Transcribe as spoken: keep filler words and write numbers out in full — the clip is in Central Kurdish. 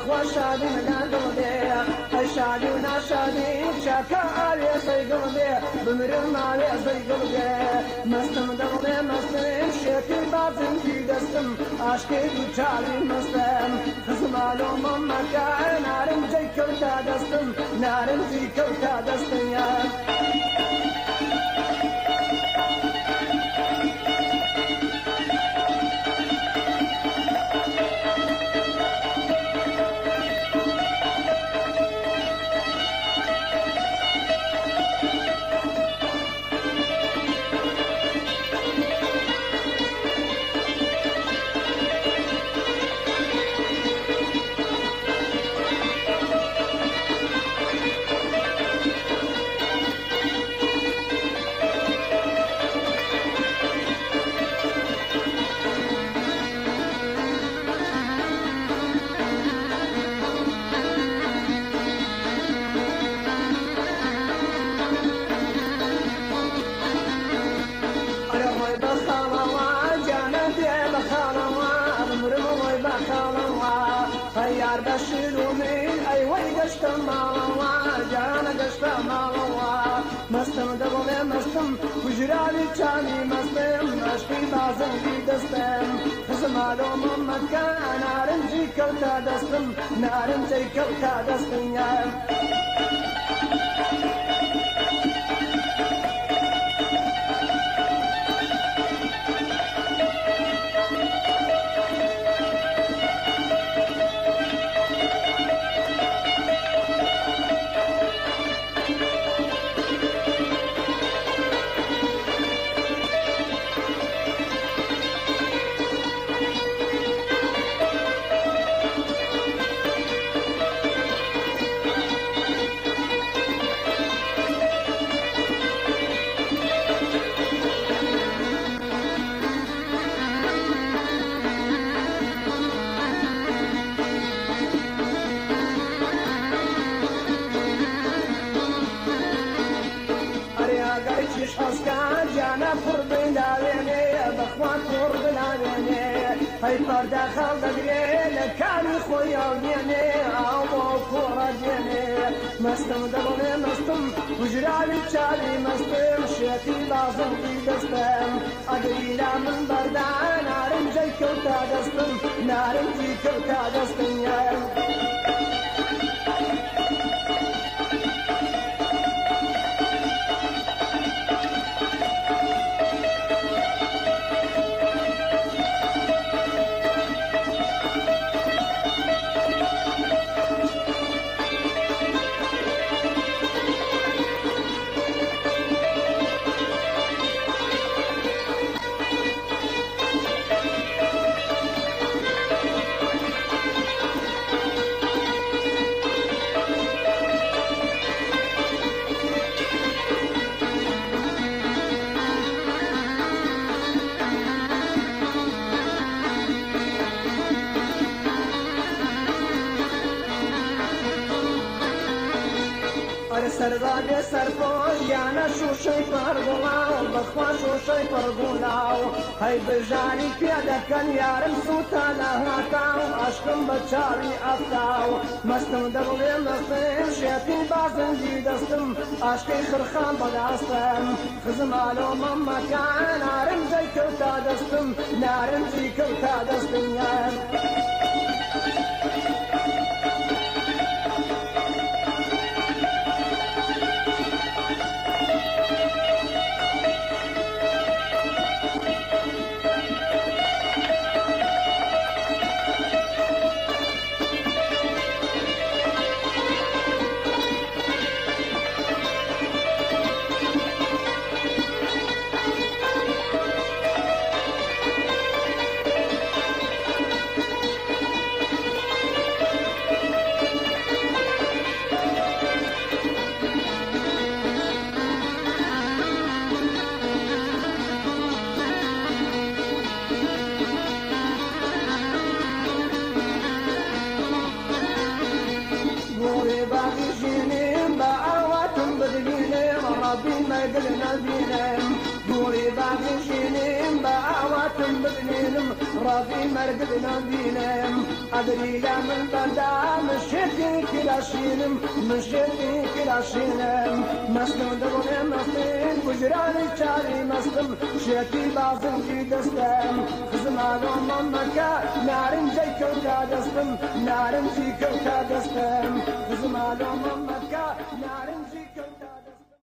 بخوا شادي نقدر بيه الشادي وناشادي شاكا علي صيقل بيه بمرم علي صيقل بيه مستم دغلي مستم شيكي بازم في دستم عشقي بتالي مستم خزم علوم مكا نارم جي كوتا دستم نارم جي كوتا دستم يا هيار بشيلو من اي وي قشت مالوا جانا قشت مالوا مستم دغلي مستم وجرالي جاني مستم عشقي بازم في دستم خزم علوم مكة نارنجي كوتا دستم نارنجي كوتا دستم يا قايتش حسكان جانا فربي لاويني بخوان فربي لاويني هاي فرد خلق دقري لكاني خويا وديني عوضو كورا ديني مستم دبلي مستم وجرالي تشالي مستم شيخي لازم في دستم أقريلا من بردان نارم جاي كوتا دستم نارم جي كوتا دستم يا سرباب سرپوش یانا شوشی پرگولاو بخوا شوشی پرگولاو هی بجاری پیاده کن یارم سوتا لهاتاو عشقم بچاری افتاو مستم دغلی مستم شیطی بازم جی دستم عشقی خرخان بداستم خزم علوم مکان نارم جی کوتا دستم نارم جی کوتا دستم یارم بابي مرقد نبينم أدري لا من بدا مشيتي كلاشينم مشيتي كلاشينم مستم دبونم مستم بجراني شاري مستم شيتي بازم في دستم زمانو ممكا نارن جي كوتا دستم نارن جي كوتا دستم زمانو